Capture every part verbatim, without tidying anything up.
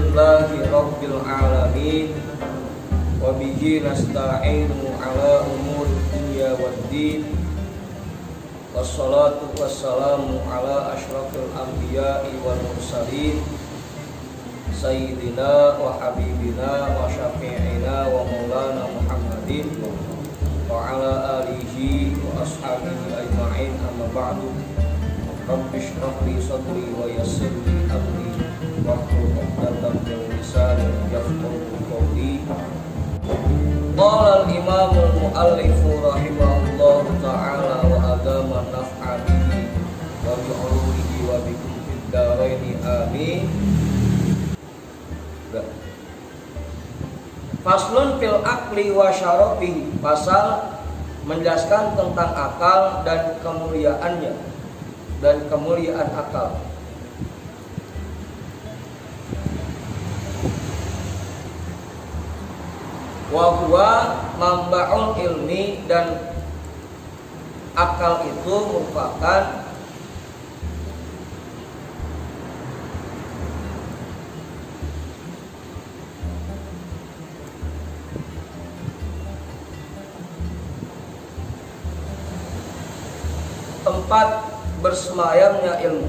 Alhamdulillahi Rabbil Alamin. Wa bihi nasta'inu ala umuri dunya waddin. Wassalatu wassalamu ala asyrafil anbiya'i wal mursalin, Sayyidina wa habibina wa syafi'ina wa maulana Muhammadin wa ala alihi wa ashabihi ajma'in, amma ba'du. Rabbi shrah li sadri wa yassir li amri wahlul 'uqdatam min lisani yafqahu qawli. Qala al-imam al-mu'allif rahimahullah ta'ala wa adama naf'a bihi wa bi 'ulumihi wa bikum fid dharain amin. Faslun fil akli wa syarafihi, pasal menjelaskan tentang akal dan kemuliaannya dan kemuliaan akal. Wa huwa mamba'ul ilmi, dan akal itu merupakan tempat bersemayamnya ilmu.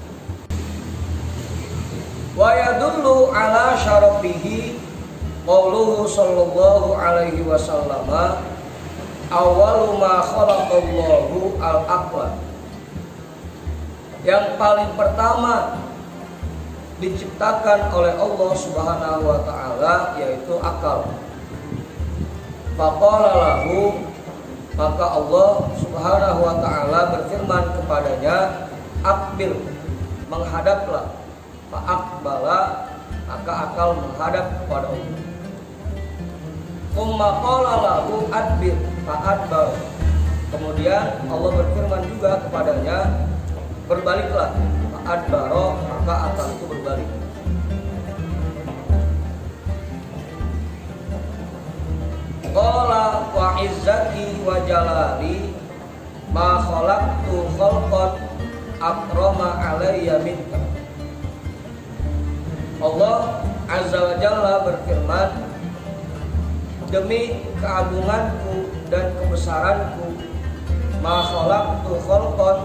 Wa yadullu ala syarafihi qauluhu sallallahu alaihi wasallam, awwalu ma khalaqallahu al-aqla. Yang paling pertama diciptakan oleh Allah Subhanahu wa taala yaitu akal. Faqala lahu, maka Allah Subhanahu wa ta'ala berfirman kepadanya, akbil, menghadaplah. Fa'akbala, maka akal menghadap kepada Allah. Tsumma qala lahu adbir, fa'adbar. Kemudian Allah berfirman juga kepadanya, berbaliklah. Fa'adbaro, maka akal itu berbalik. Qala wa izzati wa jalali ma khalaqtu khalqan akrama alayya minka. Allah Azza wa Jalla berfirman, demi keagunganku dan kebesaranku, ma khalaqtu khalqan,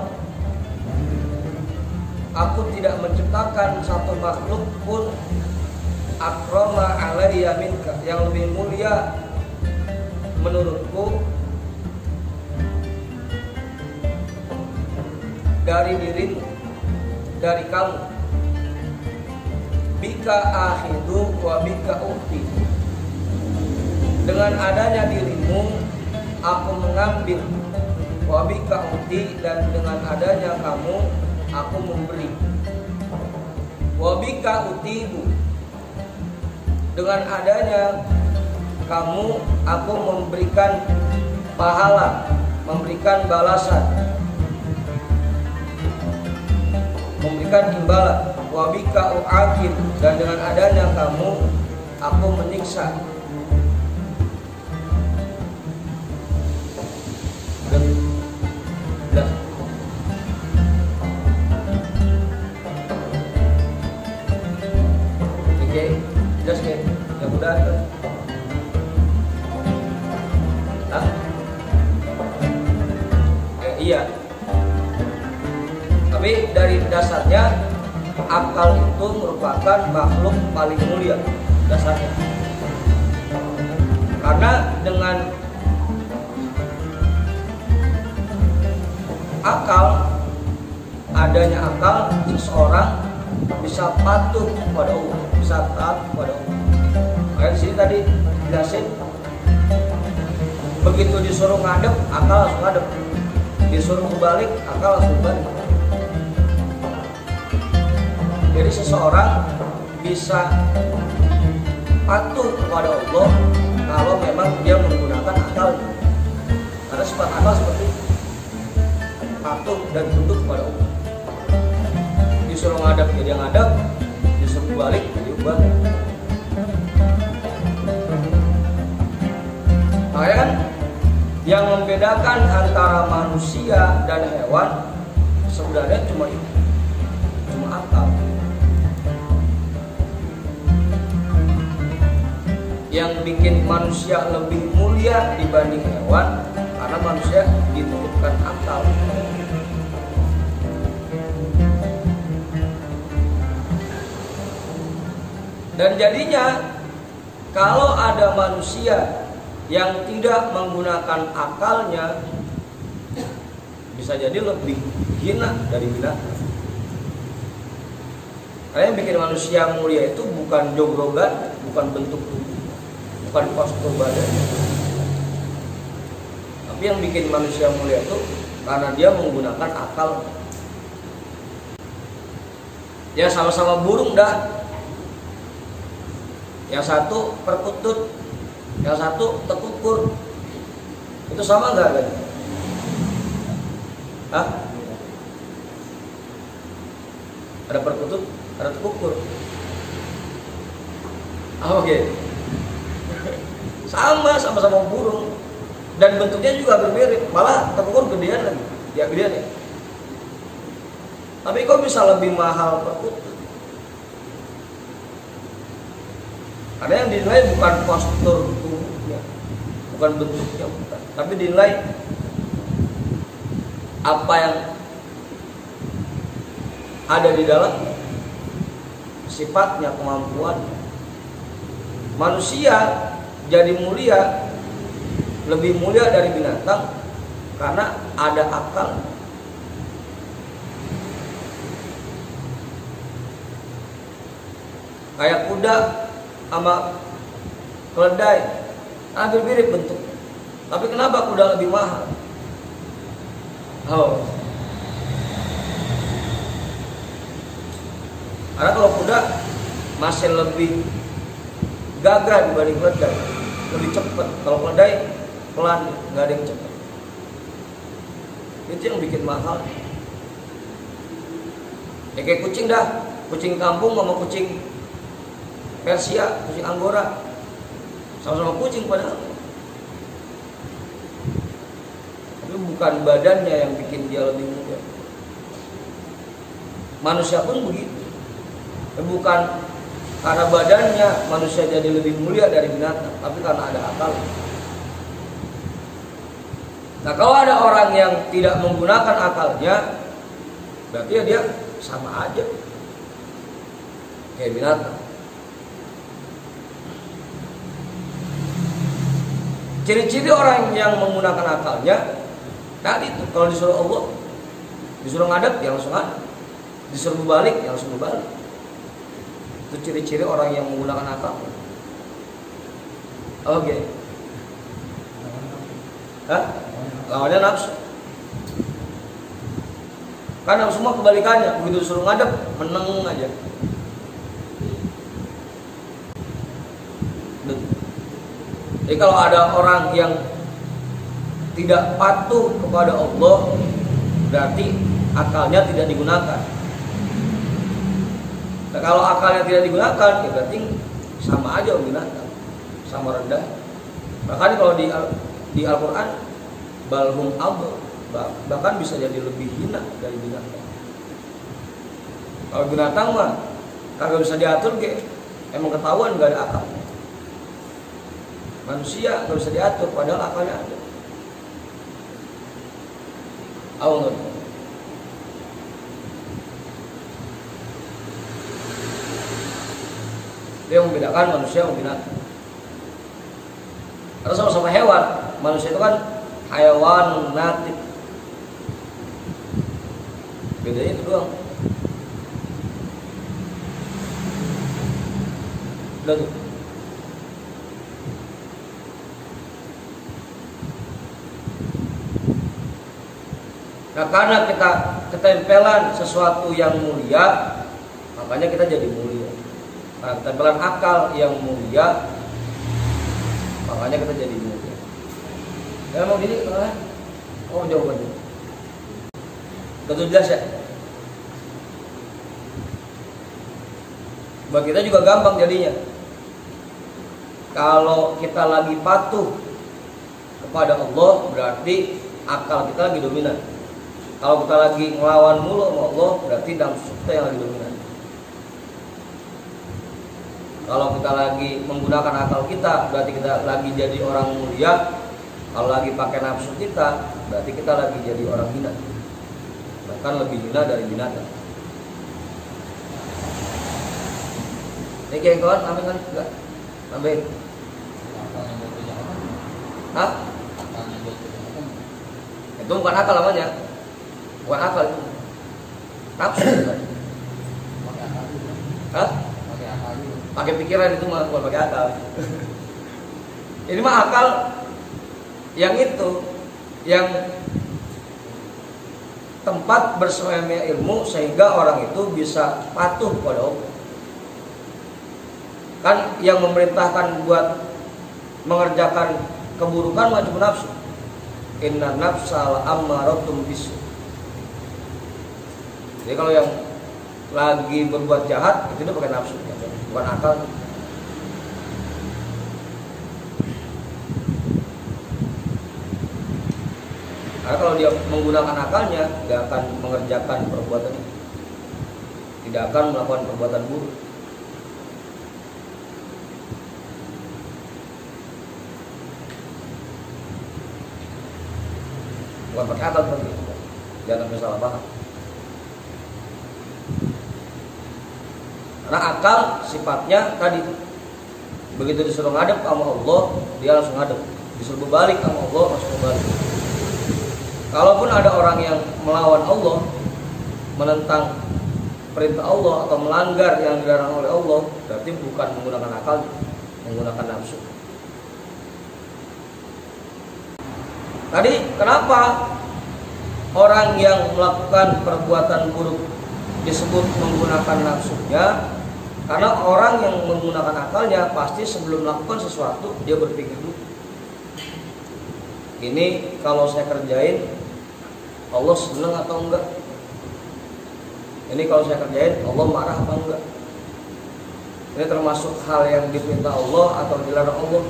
aku tidak menciptakan satu makhluk pun akrama alayya minka, yang lebih mulia menurutku dari dirimu, dari kamu. Bika akhidu wa bika ukti, dengan adanya dirimu aku mengambil, wa bika ukti, dan dengan adanya kamu aku memberi, wa bika utibu, dengan adanya kamu aku memberikan pahala, memberikan balasan, memberikan imbalan. Wa bika u'aqib, dan dengan adanya kamu aku menyiksa. Dah. Oke, just get. Ya udah. Hah? Eh, iya. Tapi dari dasarnya akal itu merupakan makhluk paling mulia dasarnya. Karena dengan akal, adanya akal, seseorang bisa patuh kepada Allah, bisa taat kepada Allah. Kayak di sini tadi jelasin, begitu disuruh ngadep, akal langsung ngadep. Disuruh kebalik, akal langsung balik. Jadi seseorang bisa patuh kepada Allah kalau memang dia menggunakan akal. Karena sifat akal seperti patuh dan tunduk kepada Allah. Disuruh ngadap jadi ngadap, disuruh balik jadi balik. Makanya kan yang membedakan antara manusia dan hewan sebenarnya cuma itu, cuma akal. yang bikin manusia lebih mulia dibanding hewan, karena manusia ditutupkan akal. Dan jadinya kalau ada manusia yang tidak menggunakan akalnya, bisa jadi lebih hina dari binatang. Karena yang bikin manusia mulia itu bukan jogrogan, bukan bentuk tubuh, bukan postur badan, tapi yang bikin manusia mulia itu karena dia menggunakan akal. Ya sama-sama burung dah, yang satu perkutut, yang satu tekukur, itu sama nggak kan? Hah? Ada perkutut, ada tekukur. Oh, oke. Okay. Sama, sama-sama burung, dan bentuknya juga berbeda. Malah tekukur gedean lagi, ya gedean ya. Tapi kok bisa lebih mahal perkutut? Karena yang dinilai bukan postur tubuhnya, bukan bentuknya, bukan. Tapi dinilai apa yang ada di dalam sifatnya, kemampuan. Manusia jadi mulia, lebih mulia dari binatang karena ada akal. Kayak kuda sama keledai hampir mirip bentuk, tapi kenapa kuda lebih mahal? Oh, karena kalau kuda masih lebih gagah dibanding keledai, lebih cepat. Kalau keledai pelan, nggak ada yang cepat. Itu yang bikin mahal. Ya kayak kucing dah, kucing kampung sama kucing Persia, kucing Anggora, sama-sama kucing padahal. Tapi bukan badannya yang bikin dia lebih mulia. Manusia pun begitu. Bukan karena badannya manusia jadi lebih mulia dari binatang, tapi karena ada akal. Nah, kalau ada orang yang tidak menggunakan akalnya, berarti ya dia sama aja kayak binatang. Ciri-ciri orang yang menggunakan akalnya tadi itu, kalau disuruh Allah, disuruh ngadep ya langsung ngadep, disuruh berbalik ya langsung berbalik. Itu ciri-ciri orang yang menggunakan akal. Oke. Okay. Hah? Lawannya nafsu. Kan nafsu semua kebalikannya, begitu disuruh ngadep meneng aja. Jadi kalau ada orang yang tidak patuh kepada Allah, berarti akalnya tidak digunakan. Nah, kalau akalnya tidak digunakan, ya berarti sama aja binatang, sama rendah. Bahkan kalau di di Al-Quran, balhum adl, bahkan bisa jadi lebih hina dari binatang. Kalau binatang mah kagak bisa diatur, ke emang ketahuan gak ada akal. Manusia nggak bisa diatur, padahal akalnya ada. Allah. Itu yang membedakan manusia sama binatang. Karena sama-sama hewan. Manusia itu kan hayawan natik. Bedanya itu doang. Udah tuh. Nah, karena kita ketempelan sesuatu yang mulia, makanya kita jadi mulia. Nah, ketempelan akal yang mulia, makanya kita jadi mulia. Ya mau gini, oh jawabannya. Betul jelas ya? Bagi kita juga gampang jadinya. Kalau kita lagi patuh kepada Allah, berarti akal kita lagi dominan. Kalau kita lagi ngelawan mulu sama Allah, berarti nafsu kita yang lagi dominan. Kalau kita lagi menggunakan akal kita, berarti kita lagi jadi orang mulia. Kalau lagi pakai nafsu kita, berarti kita lagi jadi orang hina, bahkan lebih hina dari binatang. Ini kayak kawan, nambahin kan? Enggak? Nambahin. Hah? Itu bukan akal namanya. Bukan akal itu. Nafsu kan? Hah? Pakai pikiran itu mah, bukan pakai akal. Ini mah akal yang itu, yang tempat bersemayamnya ilmu sehingga orang itu bisa patuh pada Allah. Kan yang memerintahkan buat mengerjakan keburukan wajib nafsu. Inna nafsal ammaratum bisu. Jadi kalau yang lagi berbuat jahat itu dia pakai nafsu, bukan akal. Karena kalau dia menggunakan akalnya, tidak akan mengerjakan perbuatan itu, tidak akan melakukan perbuatan buruk. Bukan pakai akal seperti itu, jangan sampai salah paham. Karena akal sifatnya tadi, begitu disuruh ngadep sama Allah, dia langsung ngadep. Disuruh berbalik sama Allah, langsung berbalik. Kalaupun ada orang yang melawan Allah, menentang perintah Allah atau melanggar yang dilarang oleh Allah, berarti bukan menggunakan akal, menggunakan nafsu. Tadi kenapa orang yang melakukan perbuatan buruk disebut menggunakan nafsunya? Karena orang yang menggunakan akalnya pasti sebelum melakukan sesuatu dia berpikir dulu, ini kalau saya kerjain Allah senang atau enggak? Ini kalau saya kerjain Allah marah apa enggak? Ini termasuk hal yang diperintah Allah atau dilarang Allah?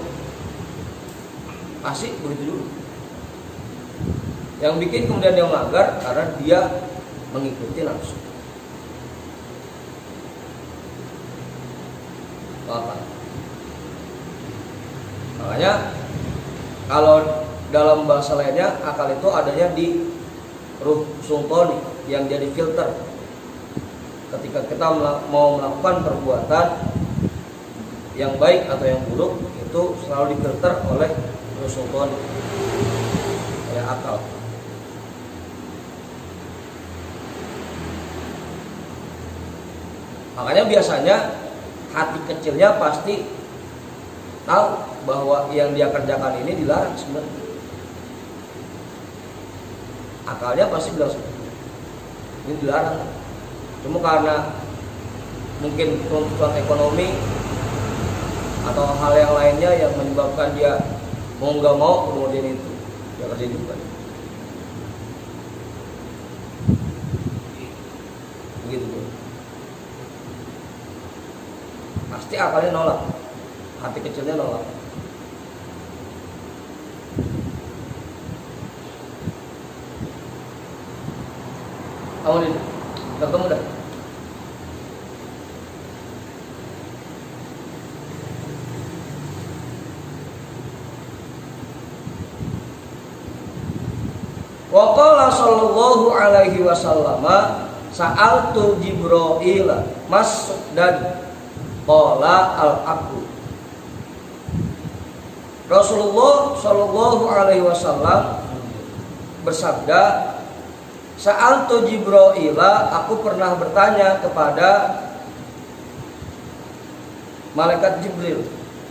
Pasti begitu dulu. Yang bikin kemudian dia melanggar karena dia mengikuti nafsu. Apa? Makanya kalau dalam bahasa lainnya akal itu adanya di ruh sultani yang jadi filter. Ketika kita mau melakukan perbuatan yang baik atau yang buruk, itu selalu difilter oleh ruh sultani, oleh akal. Makanya biasanya hati kecilnya pasti tahu bahwa yang dia kerjakan ini dilarang sebenarnya. Akalnya pasti bilang seperti itu, ini dilarang. Cuma karena mungkin tuntutan ekonomi atau hal yang lainnya yang menyebabkan dia mau nggak mau kemudian itu dia kerja juga. Begitu. Pasti akalnya nolak, hati kecilnya nolak. Kamu ini ketemu dah. Wa qala sallallahu alaihi wasallam sa'altu Jibril mas'dan qala al-aqul. Rasulullah sallallahu alaihi wasallam bersabda, Sa'altu Jibrila, aku pernah bertanya kepada malaikat Jibril,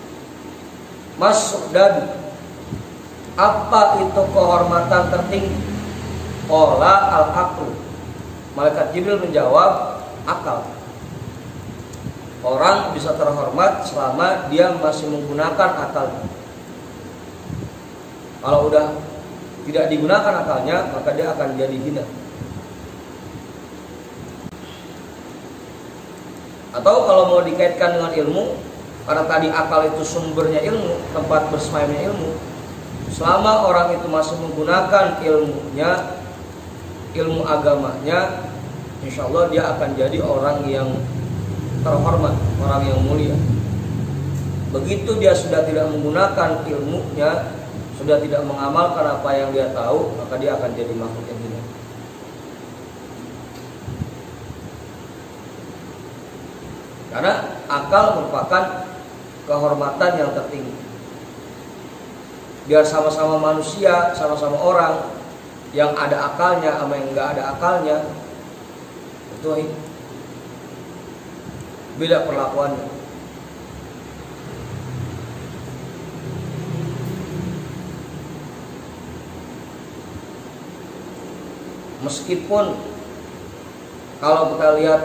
Mas'dan, apa itu kehormatan tertinggi? Qala al-aql. Malaikat Jibril menjawab, akal. Orang bisa terhormat selama dia masih menggunakan akalnya. Kalau udah tidak digunakan akalnya, maka dia akan jadi hina. Atau kalau mau dikaitkan dengan ilmu, karena tadi akal itu sumbernya ilmu, tempat bersemayamnya ilmu. Selama orang itu masih menggunakan ilmunya, ilmu agamanya, insya Allah dia akan jadi orang yang terhormat, orang yang mulia. Begitu dia sudah tidak menggunakan ilmunya, sudah tidak mengamalkan apa yang dia tahu, maka dia akan jadi makhluk yang hina. Karena akal merupakan kehormatan yang tertinggi. Biar sama-sama manusia, sama-sama orang, yang ada akalnya sama yang nggak ada akalnya, itu beda perlakuannya. Meskipun kalau kita lihat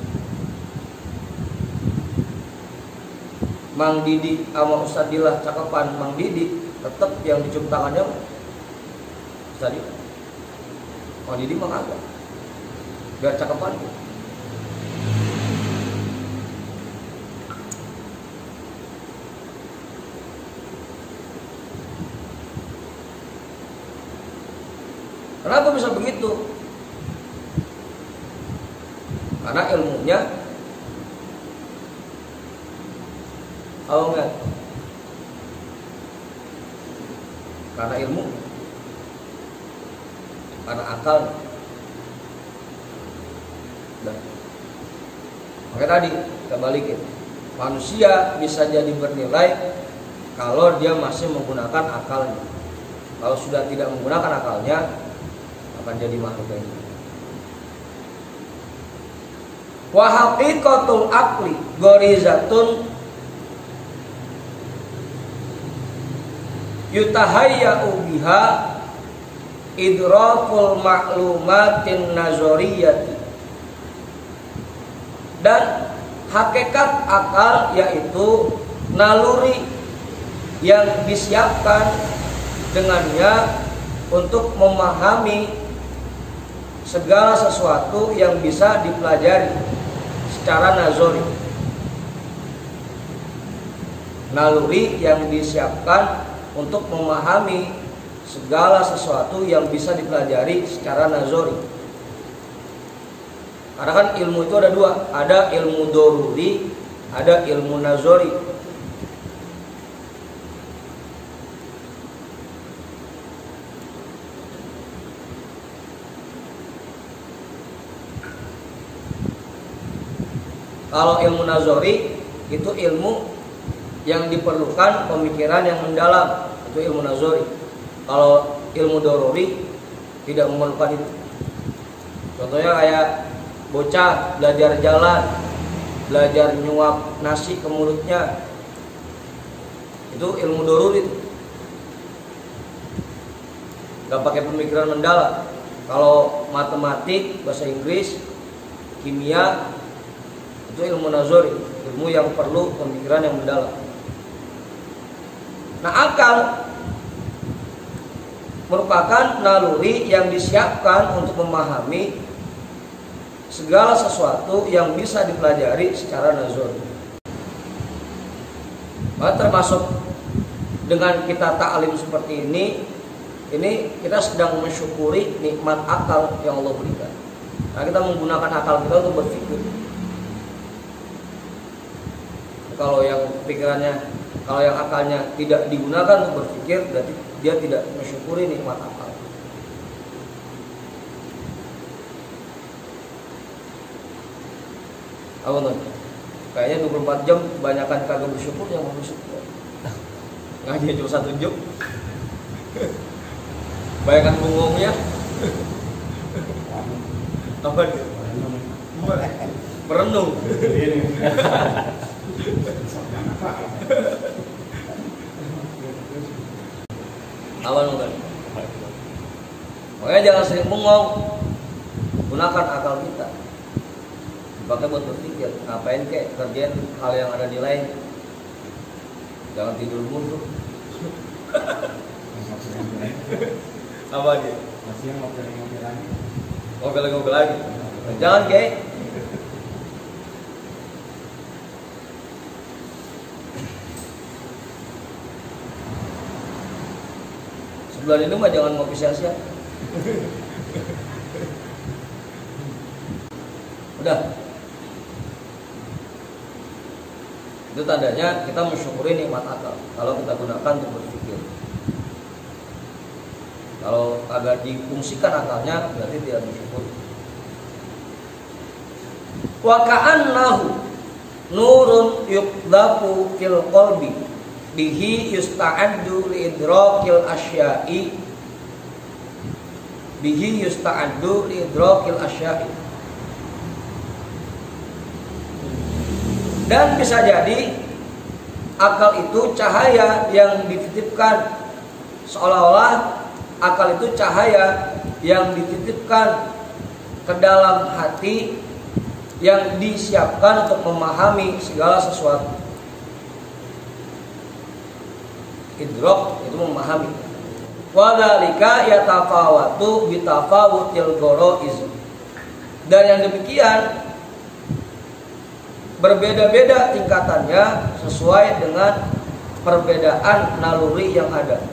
Mang Didi sama Ustadz Dilah cakepan Mang Didi, tetap yang dicium tangannya Ustadz Dilah. Mang Didi mah agak biar cakepan. Kenapa bisa begitu? Karena ilmunya oh enggak. Karena ilmu, karena akal. Dan oke, tadi kita balikin. Manusia bisa jadi bernilai kalau dia masih menggunakan akalnya. Kalau sudah tidak menggunakan akalnya, akan jadi makhluk ini. Wa haqiqatul aqli gharizatun yutahayya'u biha idrakul ma'lumatin nazariyati. Dan hakikat akal yaitu naluri yang disiapkan dengannya untuk memahami segala sesuatu yang bisa dipelajari secara nazari. Naluri yang disiapkan untuk memahami segala sesuatu yang bisa dipelajari secara nazari. Karena kan ilmu itu ada dua, ada ilmu doruri, ada ilmu nazari. Kalau ilmu nazari itu ilmu yang diperlukan pemikiran yang mendalam, itu ilmu nazari. Kalau ilmu doruri tidak memerlukan itu. Contohnya kayak bocah belajar jalan, belajar nyuap nasi ke mulutnya, itu ilmu doruri. Gak pakai pemikiran mendalam. Kalau matematik, bahasa Inggris, kimia, itu ilmu nazari, ilmu yang perlu pemikiran yang mendalam. Nah, akal merupakan naluri yang disiapkan untuk memahami segala sesuatu yang bisa dipelajari secara nazari. Nah, termasuk dengan kita ta'lim seperti ini, ini kita sedang mensyukuri nikmat akal yang Allah berikan. Nah, kita menggunakan akal kita untuk berpikir. Kalau yang pikirannya, kalau yang akalnya tidak digunakan untuk berpikir, berarti dia tidak mensyukuri nikmat akal. Apa tuh? Kayaknya dua puluh empat jam kebanyakan kagak bersyukur yang mau bersyukur. Ngaji cuma satu jam. Bayangkan bungungnya. Apa dia? Merenung. Awal enggak. Makanya jangan sering bengong. Gunakan akal kita. Dipakai buat berpikir. Ngapain kek kerjain hal yang ada nilai. Jangan tidur mulu. Apa dia? Masih ngobrol-ngobrol lagi. Ngobrol-ngobrol lagi. Jangan kek. Sebelah ini mah jangan ngopi sia-sia. Udah. Itu tandanya kita mensyukuri nikmat akal kalau kita gunakan untuk berpikir. Kalau agak difungsikan akalnya berarti tidak bersyukur. Wa ka'annahu nurun yuqdafu fil qalbi bihi yusta'addu li idrakil asya'i bihi yusta'addu li idrakil asya'i. Dan bisa jadi akal itu cahaya yang dititipkan, seolah-olah akal itu cahaya yang dititipkan ke dalam hati yang disiapkan untuk memahami segala sesuatu. Idrak itu memahami. Wa dzalika yatafawatu bi tafawutil ghoraiz. Dan yang demikian berbeda-beda tingkatannya sesuai dengan perbedaan naluri yang ada.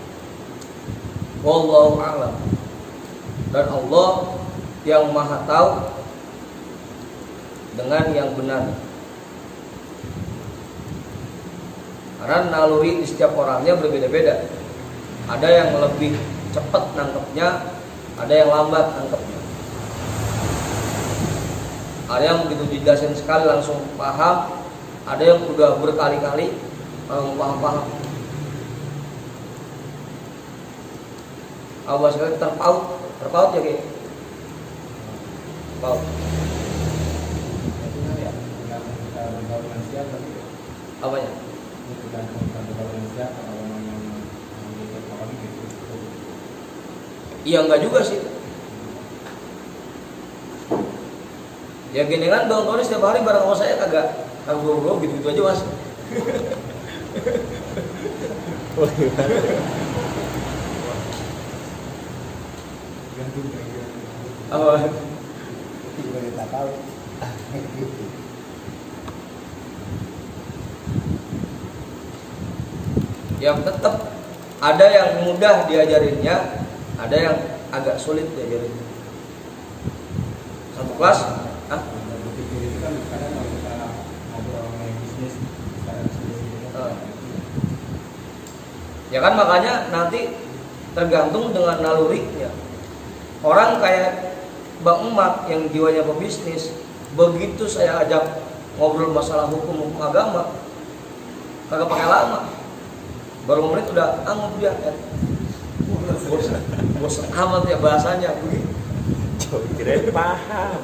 Wallahu a'lam. Dan Allah yang Maha tahu dengan yang benar. Karena naluri di setiap orangnya berbeda-beda. Ada yang lebih cepat nangkepnya, ada yang lambat nangkepnya. Ada yang begitu dijelasin sekali langsung paham, ada yang udah berkali-kali langsung paham-paham. Awal sekali terpaut, terpaut ya kayak terpaut. Apanya? Iya enggak juga sih. Ya gini kan dong, setiap hari bareng sama saya kagak kagak bro gitu-gitu aja mas. Apa? Tidak tahu. Yang tetap ada yang mudah diajarinnya, ada yang agak sulit diajarinnya. Satu kelas. Hah? Ya kan makanya nanti tergantung dengan nalurinya. Orang kayak Bang Emak yang jiwanya pebisnis, begitu saya ajak ngobrol masalah hukum hukum agama, kagak pakai lama, baru menit udah anggap dia kan. Bosan, bosan amat ya bahasanya begitu. Kirain paham.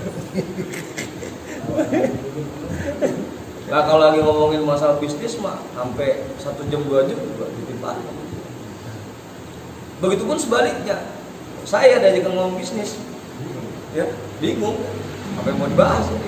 Nah kalau lagi ngomongin masalah bisnis mah sampai satu jam dua jam juga ditimpah. Begitupun sebaliknya, saya dari ngomong bisnis, ya bingung apa yang mau dibahas ini.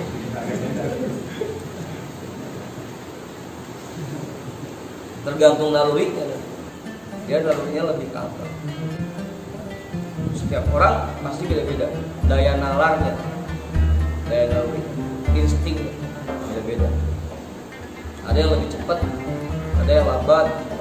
Tergantung nalurinya, dia nalurinya lebih ke apa? Setiap orang pasti beda-beda daya nalarnya, daya naluri, insting beda-beda. Ada yang lebih cepat, ada yang lambat,